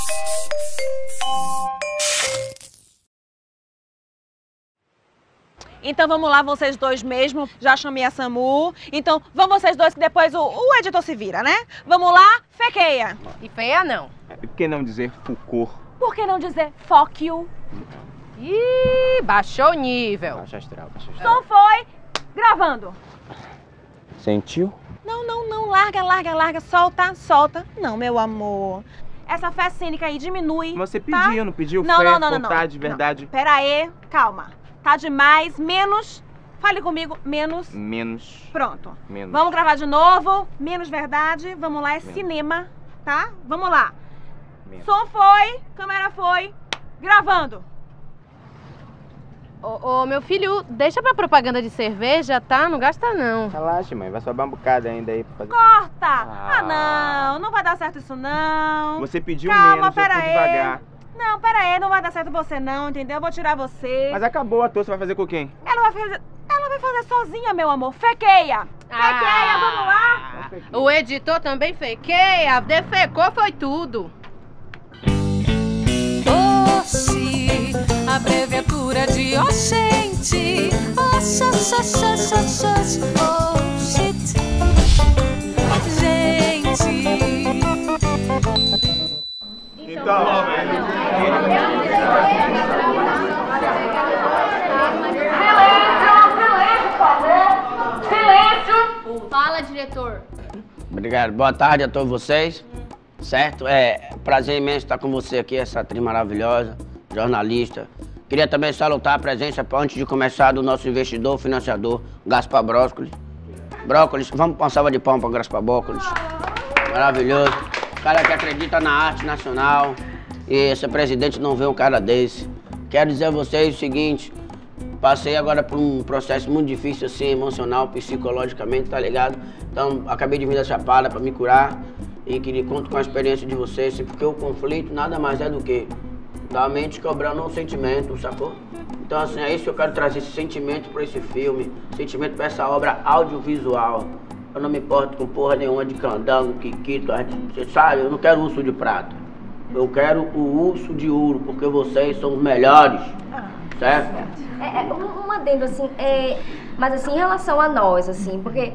Então vamos lá, vocês dois mesmo. Já chamei a SAMU. Então vão vocês dois que depois o editor se vira, né? Vamos lá, fequeia. E feia não. Por que não dizer Foucault? Por que não dizer fuck you? Ih, baixou o nível. Baixa astral, baixa astral. Só foi gravando. Sentiu? Não, larga, solta. Não, meu amor. Essa fé cênica aí diminui. Você tá? pediu, não pediu? Não, fé, não. vontade, verdade? Pera aí, calma. Tá demais, menos. Fale comigo, menos. Menos. Pronto. Menos. Vamos gravar de novo. Menos verdade. Vamos lá, é Menos. cinema, tá? Vamos lá. Menos. Som foi, câmera foi. Gravando. Ô, meu filho, deixa pra propaganda de cerveja, tá? Não gasta não. Relaxa, mãe. Vai sobrar um bocado ainda aí pra fazer. Corta! Não vai dar certo isso não. Você pediu Calma, menos, eu pera fui aí. devagar. Não, pera aí, não vai dar certo você não, entendeu? Eu vou tirar você. Mas acabou a toa, você vai fazer com quem? Ela vai fazer sozinha, meu amor. Fequeia! Fequeia, vamos lá! O editor também fequeia, defecou foi tudo. Oxi, abreviatura de oxente. Oxi, oh shit. Gente. Então, Silêncio! Fala, diretor. Obrigado. Boa tarde a todos vocês. Certo? É prazer imenso estar com você aqui, essa atriz maravilhosa, jornalista. Queria também salutar a presença, antes de começar, do nosso investidor, financiador, Gaspar Brócolis. Brócolis, vamos pra uma salva de palmas para Gaspar Brócolis. Maravilhoso. O cara que acredita na arte nacional. E esse presidente não vê um cara desse. Quero dizer a vocês o seguinte. Passei agora por um processo muito difícil, assim, emocional, psicologicamente, tá ligado? Então, acabei de vir da Chapada para me curar e que conto com a experiência de vocês, porque o conflito nada mais é do que da mente cobrando um sentimento, sacou? Então, assim, é isso que eu quero trazer, esse sentimento para esse filme, sentimento para essa obra audiovisual. Eu não me importo com porra nenhuma de candango, quiquito, você sabe? Eu não quero urso de prata. Eu quero o urso de ouro, porque vocês são os melhores, certo? Um adendo, assim, mas assim, em relação a nós, assim, porque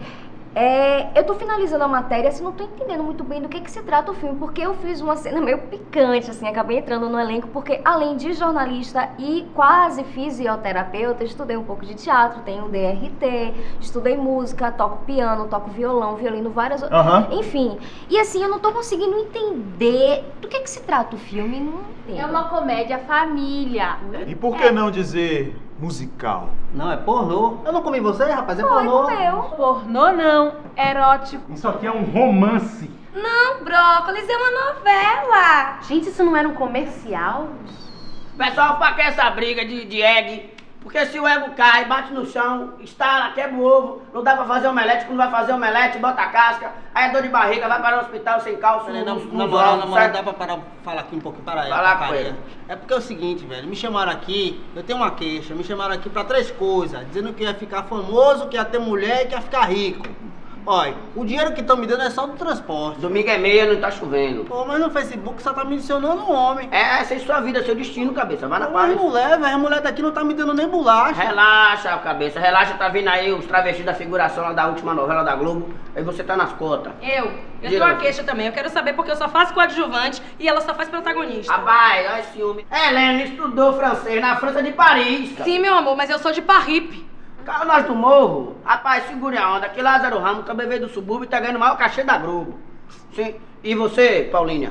eu tô finalizando a matéria, assim, não tô entendendo muito bem do que se trata o filme, porque eu fiz uma cena meio picante, assim, acabei entrando no elenco, porque além de jornalista e quase fisioterapeuta, estudei um pouco de teatro, tenho DRT, estudei música, toco piano, toco violão, violino, várias... Enfim, e assim, eu não tô conseguindo entender do que se trata o filme, não entendo. É uma comédia família. E por que não dizer musical? Não, é pornô. Eu não comi você, rapaz, é pornô. Pornô não, erótico. Isso aqui é um romance. Não, Brócolis, é uma novela. Gente, isso não era um comercial? Pessoal, pra que essa briga de egg? Porque se o ego cai, bate no chão, estala, quebra o ovo, não dá pra fazer omelete, quando vai fazer omelete, bota a casca, aí é dor de barriga, vai para o hospital sem calça. Na moral, dá pra falar aqui um pouquinho para ela. Falar com ele. É porque é o seguinte, velho, me chamaram aqui, eu tenho uma queixa, me chamaram aqui pra 3 coisas, dizendo que ia ficar famoso, que ia ter mulher e que ia ficar rico. Olha, o dinheiro que estão me dando é só do transporte. Domingo é meia, não tá chovendo. Pô, mas no Facebook só tá me adicionando um homem. Essa é sua vida, seu destino, cabeça, vai na paz. Mas mulher, velho, a mulher daqui não tá me dando nem bolacha. Relaxa, cabeça, relaxa, tá vindo aí os travestis da figuração lá da última novela da Globo, aí você tá nas cotas. Eu tenho uma queixa também, eu quero saber porque eu só faço coadjuvante e ela só faz protagonista. Rapaz, olha esse ciúme. Helena estudou francês na França de Paris, cara. Sim, meu amor, mas eu sou de Parripe. Cara, nós do morro, rapaz, segure a onda, que Lázaro Ramos também veio do subúrbio e tá ganhando o maior cachê da Globo. Sim. E você, Paulinha?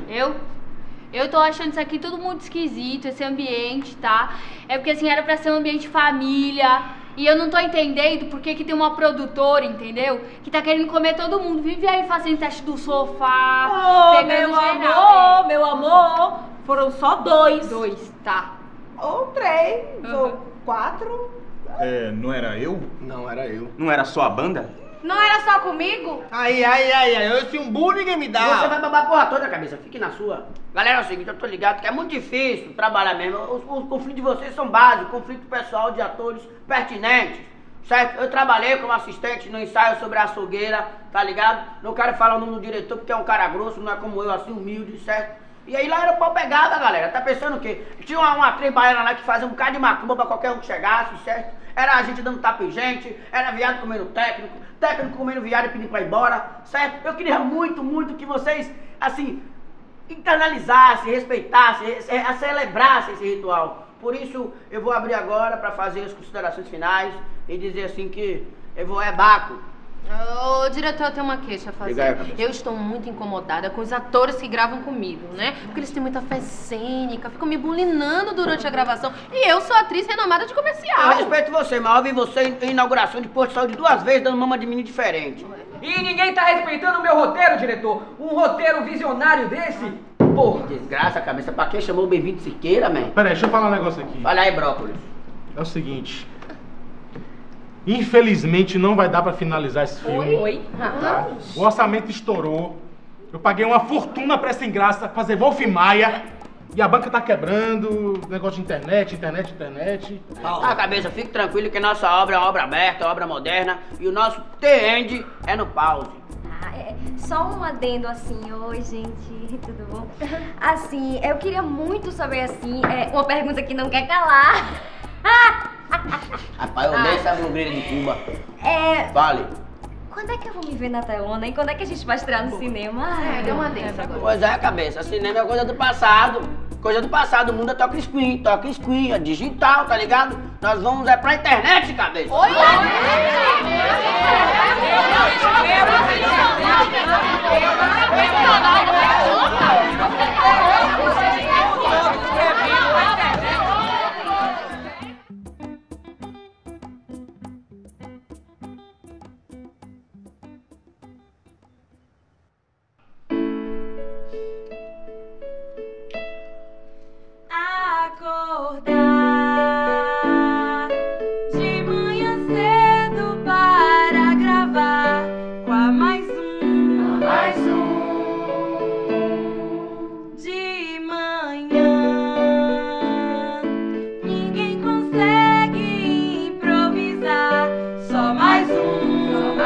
Eu tô achando isso aqui tudo muito esquisito, esse ambiente, tá? É porque assim, era pra ser um ambiente família. E eu não tô entendendo por que tem uma produtora, entendeu? Que tá querendo comer todo mundo. Vive aí fazendo teste do sofá, pegando geral. Meu amor, foram só 2. 2, tá. Ou 3, ou 4. Não era eu? Não era eu. Não era só a banda? Não era só comigo? Aí, esse um bullying ninguém me dá. Você vai babar a porra toda, cabeça, fique na sua. Galera, é o seguinte, eu tô ligado que é muito difícil trabalhar mesmo. Os conflitos de vocês são básicos, conflito pessoal de atores pertinentes, certo? Eu trabalhei como assistente no ensaio sobre a açougueira, tá ligado? Não quero falar o nome do diretor porque é um cara grosso, não é como eu, assim, humilde, certo? E aí lá era o pau pegada, galera. Tá pensando o quê? Tinha uma atriz baiana lá que fazia um bocado de macumba pra qualquer um que chegasse, certo? Era a gente dando tapa em gente, era viado comendo técnico, técnico comendo viado e pedindo pra ir embora, certo? Eu queria muito, muito que vocês, assim, internalizassem, respeitassem, celebrassem esse ritual. Por isso, eu vou abrir agora pra fazer as considerações finais e dizer assim que eu vou Baco. Ô, diretor, eu tenho uma queixa a fazer. Eu estou muito incomodada com os atores que gravam comigo, né? Porque eles têm muita fé cênica, ficam me bulinando durante a gravação. E eu sou atriz renomada de comercial. Eu respeito você, mas eu vi você em inauguração de Porto de Saúde 2 vezes dando mama de menino diferente. E ninguém tá respeitando o meu roteiro, diretor. Um roteiro visionário desse? Porra. Desgraça, cabeça. Pra quem chamou o Bem-vindo Siqueira, man? Peraí, deixa eu falar um negócio aqui. Fala aí, brócolis. É o seguinte. Infelizmente não vai dar pra finalizar esse filme. Oi? Tá? O orçamento estourou. Eu paguei uma fortuna pra essa engraça fazer Wolf Maia. E a banca tá quebrando. Negócio de internet. Ah, cabeça, fique tranquilo que nossa obra é uma obra aberta, obra moderna. E o nosso The-End é no pause. Só um adendo assim, oi gente, tudo bom? Assim, eu queria muito saber assim, uma pergunta que não quer calar. Rapaz, eu odeio essa blogueira de Cuba. Vale. Quando é que eu vou me ver na telona? E quando é que a gente vai estrear no cinema? Deu uma dessa agora. Pois é, cabeça, cinema é coisa do passado. Coisa do passado, o mundo é toque screen, é digital, tá ligado? Nós vamos pra internet, cabeça. Oi! Acordar de manhã cedo para gravar com a mais um. De manhã ninguém consegue improvisar. Só mais um.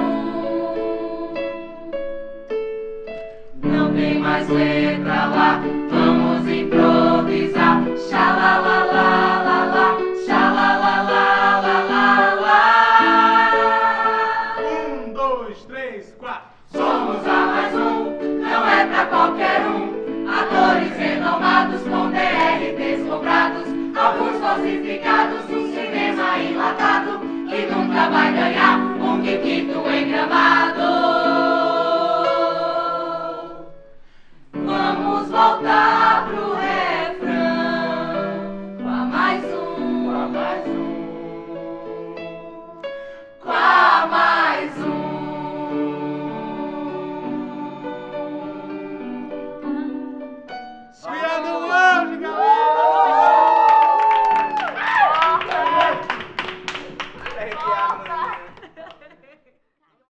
Não tem mais letra lá, vamos improvisar. Xalalalala, xalalalala. 1, 2, 3, 4. Somos a mais um, não é pra qualquer um. Atores renomados com DRTs comprados, alguns falsificados, um cinema enlatado que nunca vai ganhar um Kikito em Gramado. Vamos voltar.